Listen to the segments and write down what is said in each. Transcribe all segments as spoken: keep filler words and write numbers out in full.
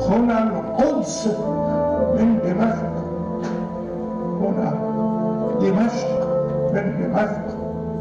هنا القدس من دمشق، هنا دمشق من دمشق،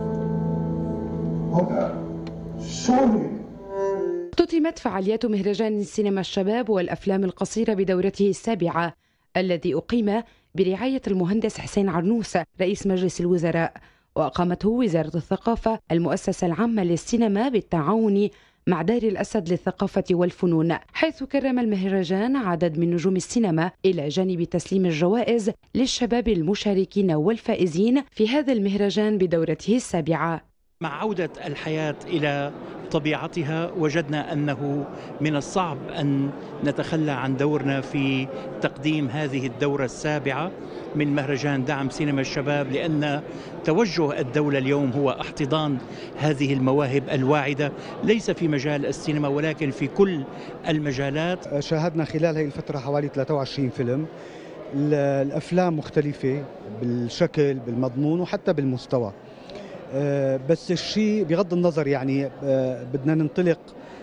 هنا سوريا. اختتمت فعاليات مهرجان السينما الشباب والأفلام القصيرة بدورته السابعة الذي أقيم برعاية المهندس حسين عرنوس رئيس مجلس الوزراء، وأقامته وزارة الثقافة المؤسسة العامة للسينما بالتعاون مع دار الأسد للثقافة والفنون، حيث كرم المهرجان عدد من نجوم السينما إلى جانب تسليم الجوائز للشباب المشاركين والفائزين في هذا المهرجان بدورته السابعة. مع عودة الحياة إلى طبيعتها وجدنا أنه من الصعب أن نتخلى عن دورنا في تقديم هذه الدورة السابعة من مهرجان دعم سينما الشباب، لأن توجه الدولة اليوم هو احتضان هذه المواهب الواعدة ليس في مجال السينما ولكن في كل المجالات. شاهدنا خلال هذه الفترة حوالي ثلاثة وعشرين فيلم، الأفلام مختلفة بالشكل بالمضمون وحتى بالمستوى، بس الشيء بغض النظر يعني بدنا ننطلق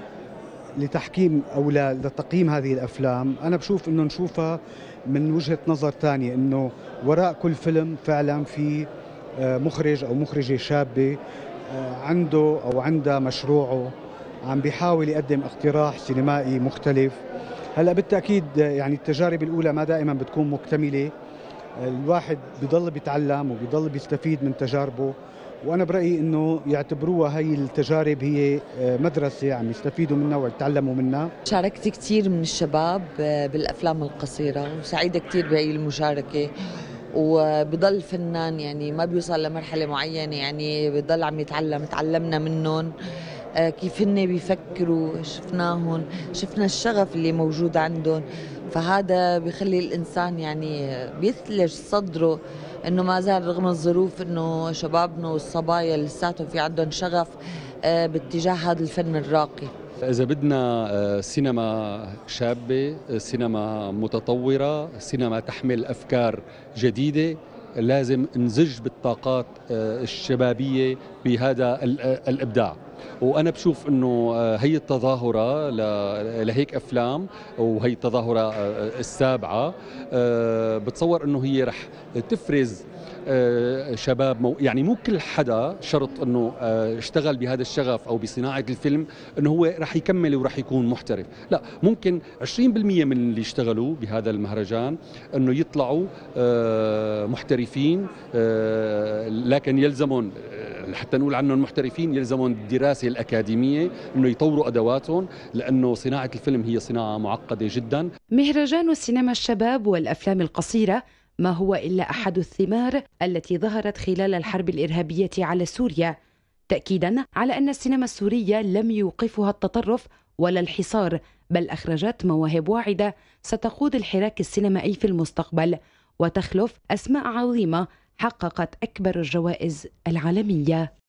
لتحكيم أو لتقييم هذه الأفلام. أنا بشوف إنه نشوفها من وجهة نظر ثانية، إنه وراء كل فيلم فعلا في مخرج أو مخرجة شابة عنده أو عندها مشروعه عم بيحاول يقدم اقتراح سينمائي مختلف. هلا بالتأكيد يعني التجارب الأولى ما دائما بتكون مكتملة، الواحد بيضل بيتعلم وبيضل بيستفيد من تجاربه، وأنا برأيي إنه يعتبروها هي التجارب هي مدرسة عم يستفيدوا منها ويتعلموا منها. شاركت كثير من الشباب بالأفلام القصيرة وسعيدة كثير بهي المشاركة، وبضل فنان يعني ما بيوصل لمرحلة معينة، يعني بضل عم يتعلم، تعلمنا منهم كيف هن بيفكروا، شفناهم، شفنا الشغف اللي موجود عندهم، فهذا بيخلي الإنسان يعني بيثلج صدره انه ما زال رغم الظروف انه شبابنا والصبايا لساتهم في عندهم شغف باتجاه هذا الفن الراقي. إذا بدنا سينما شابة، سينما متطورة، سينما تحمل أفكار جديدة، لازم نزج بالطاقات الشبابية بهذا الإبداع. وأنا بشوف أنه هي التظاهرة لهيك أفلام وهي التظاهرة السابعة بتصور أنه هي رح تفرز شباب مو يعني مو كل حدا شرط أنه اشتغل بهذا الشغف أو بصناعة الفيلم أنه هو رح يكمل ورح يكون محترف، لا، ممكن عشرين بالمئة من اللي اشتغلوا بهذا المهرجان أنه يطلعوا محترفين، لكن يلزمون حتى نقول عنهم محترفين يلزمون الدراسة الأكاديمية أنه يطوروا أدواتهم، لأنه صناعة الفيلم هي صناعة معقدة جدا. مهرجان السينما الشباب والأفلام القصيرة ما هو إلا أحد الثمار التي ظهرت خلال الحرب الإرهابية على سوريا، تأكيدا على أن السينما السورية لم يوقفها التطرف ولا الحصار، بل أخرجت مواهب واعدة ستقود الحراك السينمائي في المستقبل وتخلف أسماء عظيمة حققت أكبر الجوائز العالمية.